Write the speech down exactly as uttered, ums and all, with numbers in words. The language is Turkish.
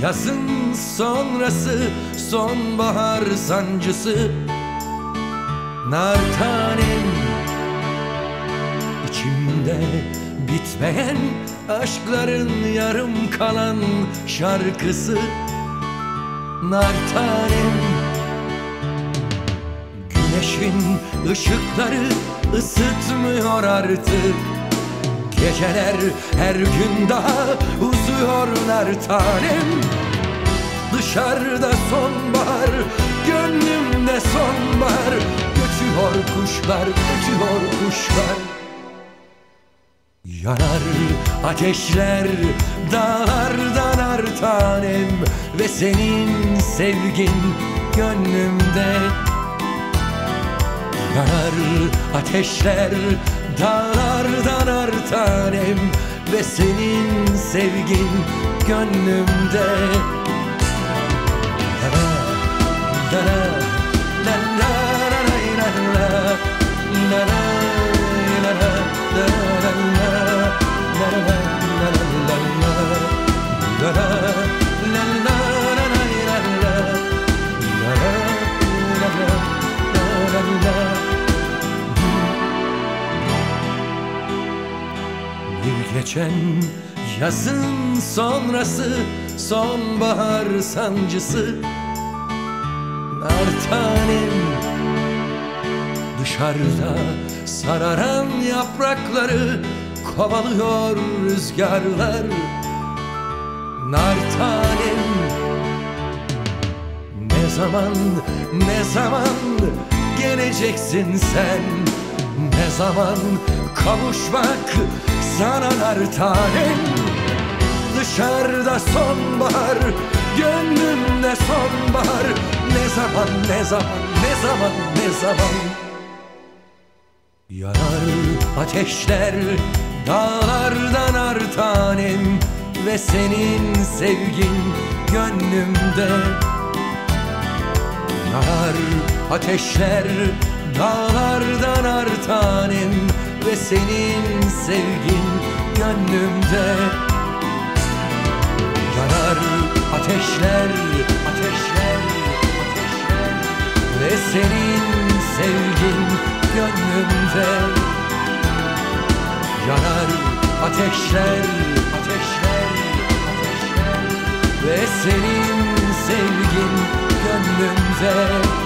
Yazın sonrası sonbahar sancısı. Nar tanem içimde bitmeyen aşkların yarım kalan şarkısı. Nar tanem güneşin ışıkları ısıtmıyor artık. Geceler her gün daha uzuyor nar tanem. Dışarıda sonbahar, gönlümde sonbahar. Göçüyor kuşlar, göçüyor kuşlar. Yanar ateşler dağlarda nar tanem. Ve senin sevgin gönlümde. Yanar ateşler dağlarda nar tanem. Ve senin sevgin gönlümde. Bir geçen yazın sonrası sonbahar sancısı. Nar tanem dışarıda sararan yaprakları kovalıyor rüzgarlar. Nar tanem ne zaman ne zaman geleceksin sen? Ne zaman kavuşmak sana nar tanem? Dışarıda sonbahar, gönlümde sonbahar. Ne zaman, ne zaman, ne zaman, ne zaman? Yanar ateşler dağlarda nar tanem. Ve senin sevgin gönlümde. Yanar ateşler dağlarda nar tanem. Ve senin sevgin gönlümde. Yanar ateşler, ateşler, ateşler. Ve senin sevgin gönlümde. Yanar ateşler, ateşler, ateşler. Ve senin sevgin gönlümde.